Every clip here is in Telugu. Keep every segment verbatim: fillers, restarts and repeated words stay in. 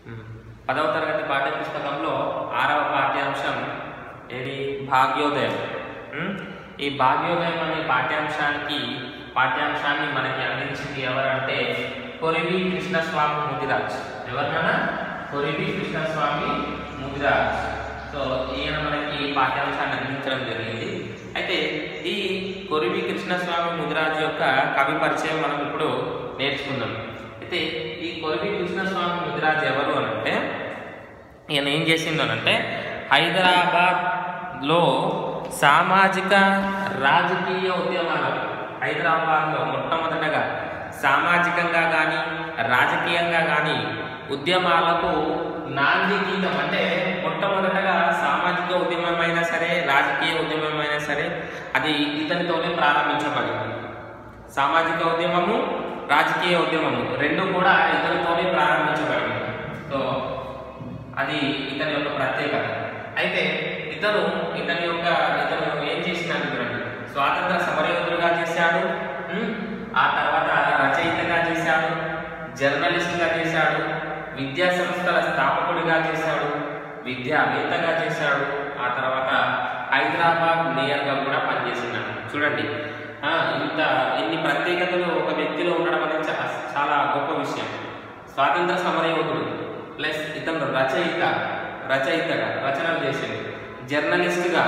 పదవ తరగతి పాఠ్య పుస్తకంలో ఆరవ పాఠ్యాంశం ఏది భాగ్యోదయం. ఈ భాగ్యోదయం అనే పాఠ్యాంశానికి పాఠ్యాంశాన్ని మనకి అందించింది ఎవరంటే కొరివి కృష్ణస్వామి ముదిరాజ్. ఎవరినైనా కొరివి కృష్ణస్వామి ముదిరాజ్. సో ఈయన మనకి పాఠ్యాంశాన్ని అందించడం జరిగింది. అయితే ఈ కొరివి కృష్ణస్వామి ముదిరాజ్ యొక్క కవి పరిచయం మనం ఇప్పుడు నేర్చుకుందాం. అయితే ఈ కొరివి కృష్ణస్వామి ముదిరాజ్ ఎవరు అని అంటే ఈయన ఏం చేసిందనంటే హైదరాబాద్లో సామాజిక రాజకీయ ఉద్యమాలకు హైదరాబాద్లో మొట్టమొదటగా సామాజికంగా కానీ రాజకీయంగా కానీ ఉద్యమాలకు నాంది గీతం. అంటే మొట్టమొదటగా సామాజిక ఉద్యమమైనా సరే రాజకీయ ఉద్యమమైనా సరే అది ఇతనితోనే ప్రారంభించబడింది. సామాజిక ఉద్యమము రాజకీయ ఉద్యమము రెండు కూడా ఇతనితోనే ప్రారంభించబడింది. సో అది ఇతని యొక్క ప్రత్యేకత. అయితే ఇతను ఇతని యొక్క ఇతను ఏం చేసినాడు చూడండి, స్వాతంత్ర సమరయోధుడుగా చేశాడు, ఆ తర్వాత రచయితగా చేశాడు, జర్నలిస్ట్గా చేశాడు, విద్యా సంస్థల స్థాపకుడిగా చేశాడు, విద్యావేత్తగా చేశాడు, ఆ తర్వాత హైదరాబాద్ మేయర్గా కూడా పనిచేసినాడు. చూడండి ఇంత ఇన్ని ప్రత్యేకతలు ఒక వ్యక్తిలో ఉండడం అనేది చాలా గొప్ప విషయం. స్వాతంత్ర సమరయోధుడు ప్లస్ ఇతను రచయిత రచయితగా రచనలు చేసింది, జర్నలిస్ట్గా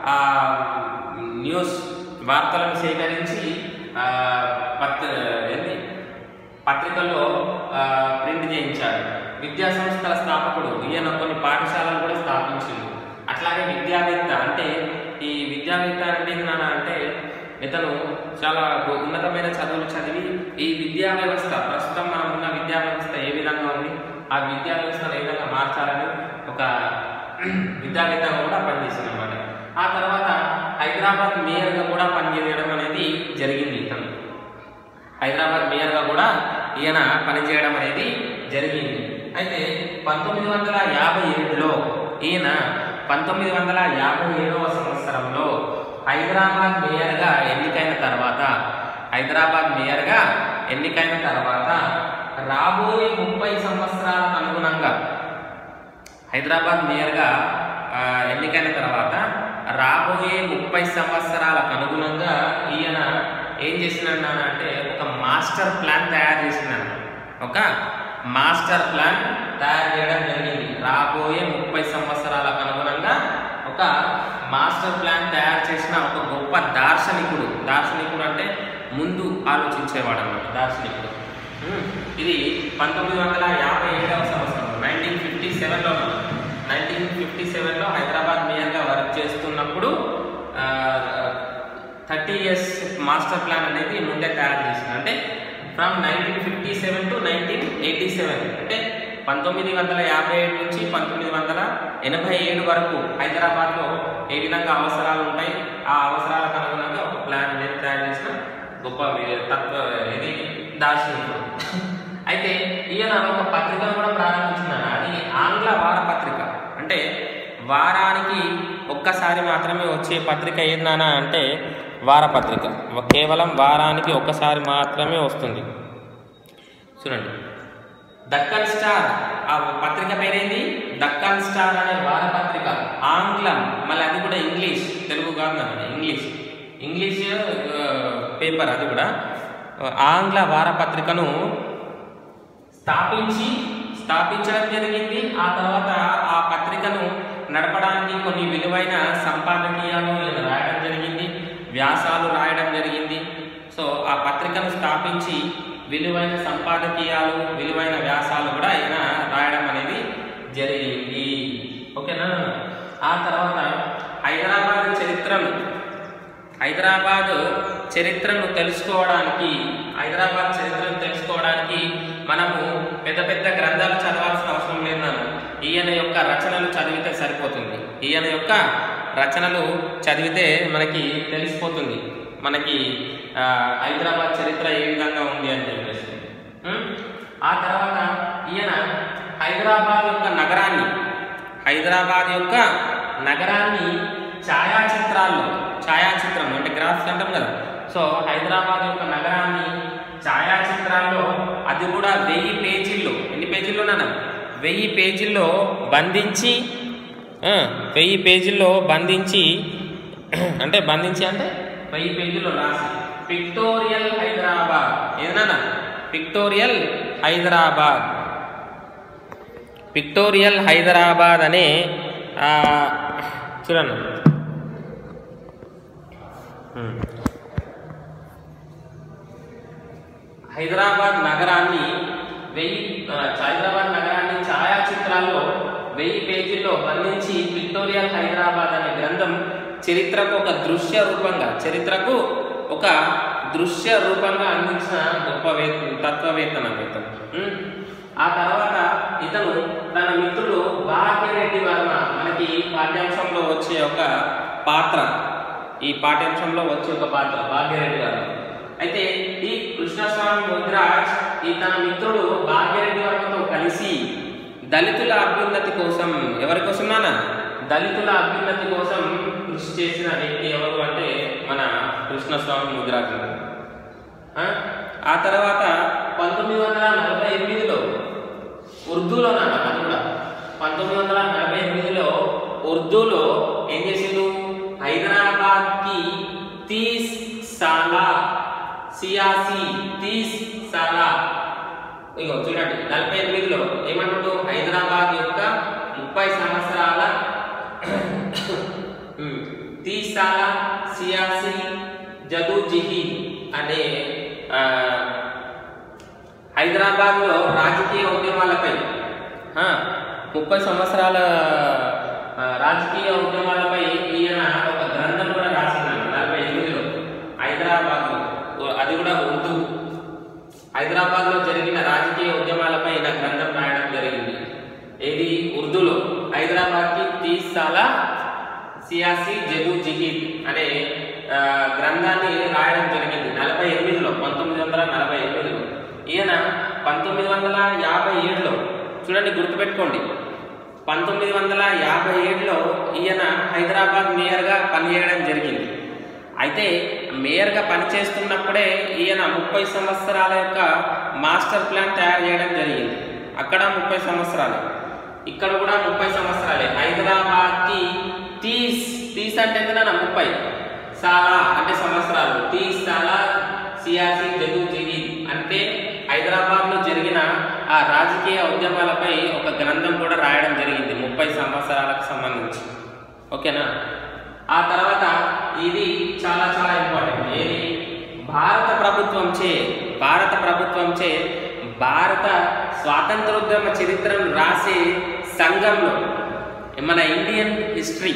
న్యూస్ వార్తలను సేకరించి పత్ర ఏంటి పత్రికల్లో ప్రింట్ చేయించాడు, విద్యా సంస్థల స్థాపకుడు, ఈయన కొన్ని పాఠశాలలు కూడా స్థాపించింది. అట్లాగే విద్యావేత్త. అంటే ఈ విద్యావేత్త అంటే నాన్న అంటే ఇతను చాలా ఉన్నతమైన చదువులు చదివి ఈ విద్యా వ్యవస్థ ప్రస్తుతం మనం ఉన్న విద్యా వ్యవస్థ ఏ విధంగా ఉంది, ఆ విద్యా వ్యవస్థను ఏ విధంగా మార్చాలని ఒక విద్యావేత్తగా కూడా పనిచేసింది అన్నమాట. ఆ తర్వాత హైదరాబాద్ మేయర్గా కూడా పనిచేయడం అనేది జరిగింది. ఇతను హైదరాబాద్ మేయర్గా కూడా ఈయన పనిచేయడం అనేది జరిగింది. అయితే పంతొమ్మిది వందల యాభై ఏడులో ఈయన పంతొమ్మిది వందల యాభై ఏడవ సంవత్సరంలో హైదరాబాద్ మేయర్గా ఎన్నికైన తర్వాత హైదరాబాద్ మేయర్గా ఎన్నికైన తర్వాత రాబోయే ముప్పై సంవత్సరాలకు అనుగుణంగా హైదరాబాద్ మేయర్గా ఎన్నికైన తర్వాత రాబోయే ముప్పై సంవత్సరాలకు అనుగుణంగా ఈయన ఏం చేసినాడు అంటే ఒక మాస్టర్ ప్లాన్ తయారు చేసినాడు. ఒక మాస్టర్ ప్లాన్ తయారు చేయడం జరిగింది. రాబోయే ముప్పై సంవత్సరాలకు అనుగుణంగా ఒక మాస్టర్ ప్లాన్ తయారు చేసిన ఒక గొప్ప దార్శనికుడు. దార్శనికుడు అంటే ముందు ఆలోచించేవాడు అన్నమాట దార్శనికుడు. ఇది పంతొమ్మిది వందల యాభై ఏడవ సంవత్సరం నైన్టీన్ ఫిఫ్టీ సెవెన్లో నైన్టీన్ ఫిఫ్టీ సెవెన్లో హైదరాబాద్ మేయర్గా వర్క్ చేస్తున్నప్పుడు థర్టీ ఇయర్స్ మాస్టర్ ప్లాన్ అనేది ముందే తయారు చేసింది. అంటే from nineteen fifty seven to nineteen eighty seven అంటే పంతొమ్మిది వందల యాభై ఏడు నుంచి పంతొమ్మిది వందల ఎనభై ఏడు వరకు హైదరాబాద్లో ఏ విధంగా అవసరాలు ఉంటాయి, ఆ అవసరాలకు అనుగుణంగా ఒక ప్లాన్ అనేది తయారు చేసిన గొప్ప తత్వ ఇది దార్శనికుడు. అయితే ఈయన ఒక పత్రికను కూడా ప్రారంభించినాడు. అది ఆంగ్ల వారపత్రిక. అంటే వారానికి ఒక్కసారి మాత్రమే వచ్చే పత్రిక ఏందన్నా అంటే వారపత్రిక. కేవలం వారానికి ఒక్కసారి మాత్రమే వస్తుంది. చూడండి, దక్కన్ స్టార్ ఆ పత్రిక పేరేంది, దక్కన్ స్టార్ అనే వారపత్రిక. ఆంగ్లం, మళ్ళీ అది కూడా ఇంగ్లీష్, తెలుగు కాదు అన్నమాట, ఇంగ్లీష్ ఇంగ్లీష్ పేపర్. అది కూడా ఆంగ్ల వారపత్రికను స్థాపించి స్థాపించడం జరిగింది. ఆ తర్వాత ఆ పత్రికను నడపడానికి కొన్ని విలువైన సంపాదకీయాలు రాయడం జరిగింది, వ్యాసాలు రాయడం జరిగింది. సో ఆ పత్రికను స్థాపించి విలువైన సంపాదకీయాలు విలువైన వ్యాసాలు కూడా ఆయన రాయడం అనేది జరిగింది. ఓకేనా. ఆ తర్వాత హైదరాబాద్ చరిత్రను హైదరాబాద్ చరిత్రను తెలుసుకోవడానికి హైదరాబాద్ చరిత్రను తెలుసుకోవడానికి మనము పెద్ద పెద్ద గ్రంథాలు చదవాల్సిన అవసరం లేదన్నాను. ఈయన యొక్క రచనలు చదివితే సరిపోతుంది. ఈయన యొక్క రచనలు చదివితే మనకి తెలిసిపోతుంది మనకి హైదరాబాద్ చరిత్ర ఏ విధంగా ఉంది అని చెప్పేసి. ఆ తర్వాత ఈయన హైదరాబాద్ యొక్క నగరాన్ని హైదరాబాద్ యొక్క నగరాన్ని ఛాయాచిత్రాల్లో ఛాయాచిత్రం అంటే గ్రాఫ్స్ అంటాం కదా. సో హైదరాబాద్ యొక్క నగరాన్ని ఛాయాచిత్రాల్లో అది కూడా వెయ్యి పేజీల్లో ఎన్ని పేజీల్లోనా వెయ్యి పేజీల్లో బంధించి వెయ్యి పేజీల్లో బంధించి అంటే బంధించి అంటే వెయ్యి పేజీల్లో రాసి పిక్టోరియల్ హైదరాబాద్ ఏదన్నా పిక్టోరియల్ హైదరాబాద్ పిక్టోరియల్ హైదరాబాద్ అనే చూడండి హైదరాబాద్ నగరాన్ని వెయ్యి హైదరాబాద్ నగరాన్ని ఛాయాచిత్రాల్లో వెయ్యి పేజీల్లో బంధించి పిక్టోరియల్ హైదరాబాద్ అనే గ్రంథం చరిత్రకు ఒక దృశ్య రూపంగా చరిత్రకు ఒక దృశ్య రూపంగా అందించిన గొప్ప వే తత్వవేత్తన ఇతను. ఆ తర్వాత ఇతను తన మిత్రుడు భాగ్యరెడ్డి వర్మ మనకి పాఠ్యాంశంలో వచ్చే ఒక పాత్ర ఈ పాఠ్యాంశంలో వచ్చే ఒక పాత్ర భాగ్యరెడ్డి వర్మ. అయితే ఈ కృష్ణస్వామి ముదిరాజ్ ఈ తన మిత్రుడు భాగ్యరెడ్డి వర్మతో కలిసి దళితుల అభ్యున్నతి కోసం ఎవరి కోసం నాన్న దళితుల అభ్యున్నతి కోసం కృషి చేసిన వ్యక్తి ఎవరు అంటే మన కృష్ణస్వామి ముదిరాజ్. ఆ తర్వాత పంతొమ్మిది వందల నలభై ఎనిమిదిలో ఉర్దూలో నాన్న అది కూడా పంతొమ్మిది వందల నలభై ఎనిమిదిలో ఉర్దూలో ఏం చేసిండు హైదరాబాద్ కి తీస్ సాలా సియాసి తీస్ సాలా ఇగో చూడండి నలభై ఎనిమిదిలో ఏమంటాడు హైదరాబాద్ యొక్క ముప్పై సంవత్సరాల తీస్ సాలా సియాసి జదోజహద్ అనే హైదరాబాద్లో రాజకీయ ఉద్యమాలపై ముప్పై సంవత్సరాల రాజకీయ ఉద్యమాలపై ఈయన ఒక గ్రంథం కూడా రాసినాడు నలభై ఎనిమిదిలో హైదరాబాద్లో అది కూడా ఉర్దూ హైదరాబాద్లో జరిగిన రాజకీయ ఉద్యమాలపై ఈయన గ్రంథం రాయడం జరిగింది. ఏది ఉర్దూలో హైదరాబాద్కి తీస్ సాలా సియాసి జదోజహద్ అనే గ్రంథాన్ని రాయడం జరిగింది నలభై ఎనిమిదిలో పంతొమ్మిది వందల నలభై ఎనిమిదిలో ఈయన పంతొమ్మిది వందల యాభై ఏడులో చూడండి గుర్తుపెట్టుకోండి పంతొమ్మిది వందల యాభై ఏడులో ఈయన హైదరాబాద్ మేయర్గా పనిచేయడం జరిగింది. అయితే మేయర్గా పనిచేస్తున్నప్పుడే ఈయన ముప్పై సంవత్సరాల యొక్క మాస్టర్ ప్లాన్ తయారు చేయడం జరిగింది. అక్కడ ముప్పై సంవత్సరాలు ఇక్కడ కూడా ముప్పై సంవత్సరాలే హైదరాబాద్కి తీస్ తీస్ అంటే ఎంత ముప్పై సాలా అంటే సంవత్సరాలు తీస్ సాలా సియాసి జదోజహద్ అంటే హైదరాబాద్లో జరిగిన ఆ రాజకీయ ఉద్యమాలపై ఒక గ్రంథం కూడా రాయడం జరిగింది ముప్పై సంవత్సరాలకు సంబంధించి. ఓకేనా. ఆ తర్వాత ఇది చాలా చాలా ఇంపార్టెంట్ ఏది భారత ప్రభుత్వంచే భారత ప్రభుత్వంచే భారత స్వాతంత్రోద్యమ చరిత్రను రాసే సంఘంలో మన Indian history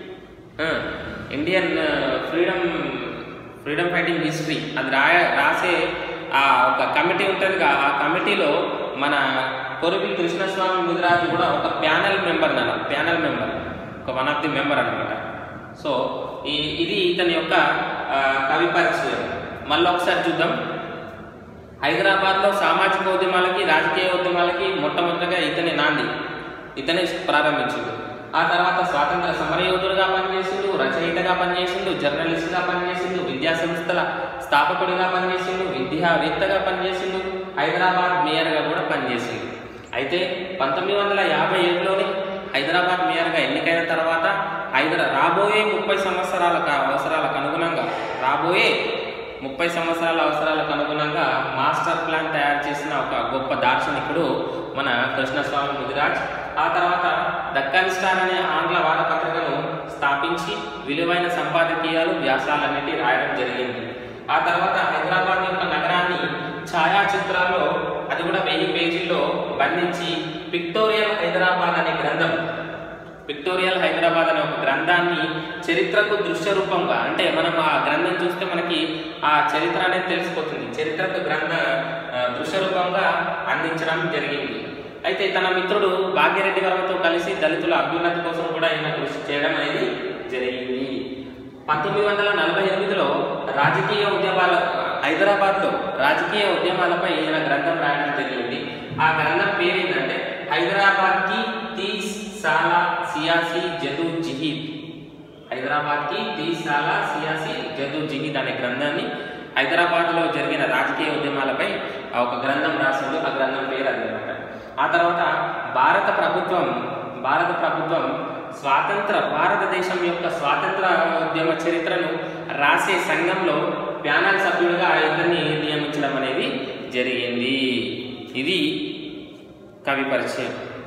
Indian freedom freedom fighting history అది రాయ రాసే ఆ ఒక కమిటీ ఉంటుంది. ఆ కమిటీలో మన కొరువి కృష్ణస్వామి ముదిరాజు కూడా ఒక ప్యానల్ మెంబర్ అన్న ప్యానల్ మెంబర్ ఒక వన్ ఆఫ్ ది మెంబర్ అనమాట. సో ఈ ఇది ఇతని యొక్క కవి పరిచయం. మళ్ళీ ఒకసారి చూద్దాం. హైదరాబాద్లో సామాజిక ఉద్యమాలకి రాజకీయ ఉద్యమాలకి మొట్టమొదటిగా ఇతని నాంది ఇతనే ప్రారంభించిండు. ఆ తర్వాత స్వాతంత్ర సమరయోధుడుగా పనిచేసిండు, రచయితగా పనిచేసిండు, జర్నలిస్ట్గా పనిచేసిండు, విద్యా సంస్థల స్థాపకుడిగా పనిచేసిండు, విద్యావేత్తగా పనిచేసిండు, హైదరాబాద్ మేయర్గా కూడా పనిచేసిండు. అయితే పంతొమ్మిది వందల యాభై ఏడులోనే హైదరాబాద్ మేయర్గా ఎన్నికైన తర్వాత హైదరా రాబోయే ముప్పై సంవత్సరాల అవసరాలకు అనుగుణంగా రాబోయే ముప్పై సంవత్సరాల అవసరాలకు అనుగుణంగా మాస్టర్ ప్లాన్ తయారు చేసిన ఒక గొప్ప దార్శనికుడు మన కృష్ణస్వామి ముదిరాజ్. ఆ తర్వాత దక్కన్ స్టార్ అనే ఆంగ్ల వారపత్రికను స్థాపించి విలువైన సంపాదకీయాలు వ్యాసాలన్నిటి రాయడం జరిగింది. ఆ తర్వాత హైదరాబాద్ యొక్క నగరాన్ని ఛాయాచిత్రాల్లో అది కూడా వెయ్యి పేజీల్లో బంధించి పిక్టోరియల్ హైదరాబాద్ అనే గ్రంథం పిక్టోరియల్ హైదరాబాద్ అనే ఒక గ్రంథాన్ని చరిత్రకు దృశ్య రూపంగా అంటే మనం ఆ గ్రంథం చూస్తే మనకి ఆ చరిత్ర అనేది తెలిసిపోతుంది. చరిత్రకు గ్రంథ దృశ్య రూపంగా అందించడం జరిగింది. అయితే తన మిత్రుడు భాగ్యరెడ్డి వర్మతో కలిసి దళితుల అభ్యున్నతి కోసం కూడా ఈయన కృషి చేయడం అనేది జరిగింది. పంతొమ్మిది వందల నలభై ఎనిమిదిలో రాజకీయ ఉద్యమాల హైదరాబాద్లో రాజకీయ ఉద్యమాలపై ఈయన గ్రంథం రాయడం జరిగింది. ఆ గ్రంథం పేరు ఏంటంటే హైదరాబాద్కి తీస్ సాలా సియాసి జదోజహద్ హైదరాబాద్కి తీస్ సాలా సియాసి జదోజహద్ అనే గ్రంథాన్ని హైదరాబాద్లో జరిగిన రాజకీయ ఉద్యమాలపై ఒక గ్రంథం రాసిండు. ఆ గ్రంథం పేరు అదనమాట. ఆ తర్వాత భారత ప్రభుత్వం భారత ప్రభుత్వం స్వాతంత్ర భారతదేశం యొక్క స్వాతంత్ర ఉద్యమ చరిత్రను రాసే సంఘంలో ప్యానల్ సభ్యుడిగా ఇతన్ని నియమించడం అనేది జరిగింది. ఇది కవి పరిచయం.